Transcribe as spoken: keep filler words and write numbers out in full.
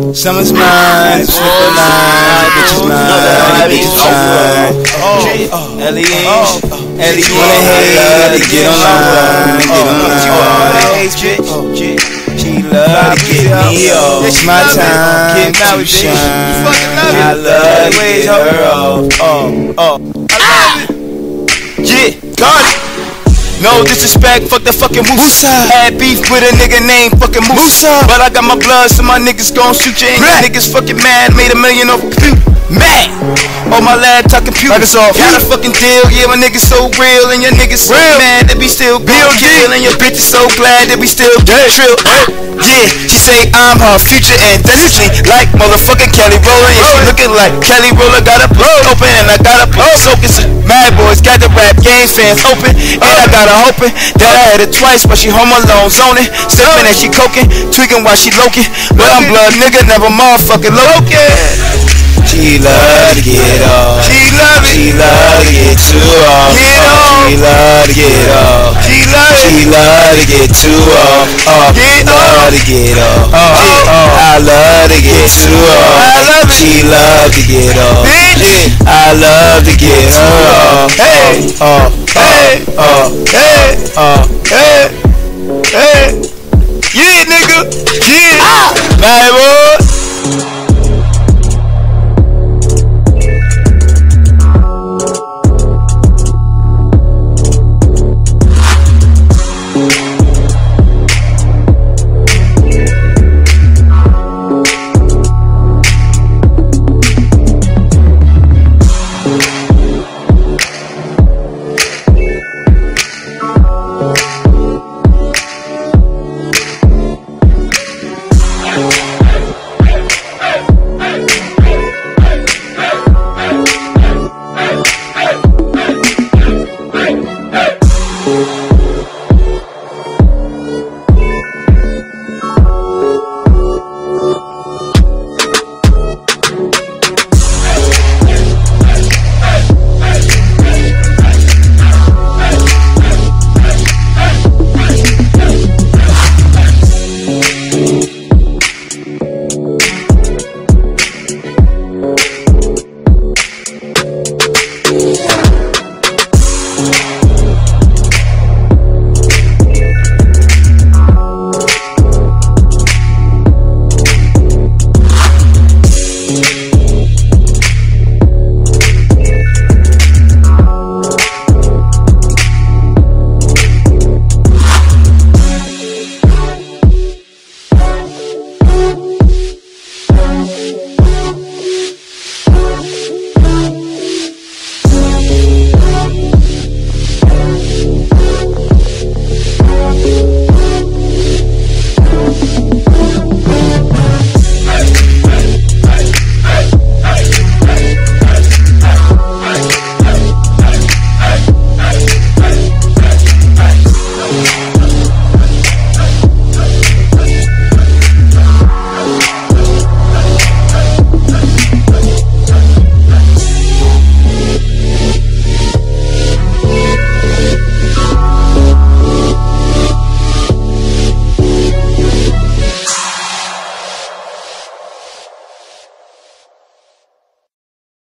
Summer's mine, slipper line, bitches mine, bitches mine. Ellie, Ellie, wanna hate, get online, get online. She love to get me off. It's my time to shine. I love to get her off. Oh, oh, I love it. Yeah, got it. No disrespect, fuck the fucking Musa. Had beef with a nigga named fucking Musa, but I got my blood, so my niggas gon' shoot you. And your niggas fucking mad, made a million off compute. Mad! On my lab talking compute. Like got a fucking deal, yeah, my niggas so real, and your niggas so real. Mad that we still gon' kill, and your bitch is so glad that we still trill. Yeah, she say I'm her future and destiny, like motherfucking Kelly Roller. Yeah, she looking like Kelly Roller, got a blow open, and I got a blow soaking. So mad boys got the rap game fans open, and I got her hoping that I had it twice, but she home alone zoning, sipping and she coking, tweaking while she loking. But I'm blood nigga, never motherfucking loking. She love to get off. She love it. She love to get too off. Get off. She love to get off. She love it. She love to get too off. Off. Get love to get off. Off. I love to get too off. I love it. She love to get off. Bitch. I love to get her off. Hey. Off. Hey. Off. Hey. Off. Hey. Hey. Yeah, nigga. Yeah. Ah. Bye, boy.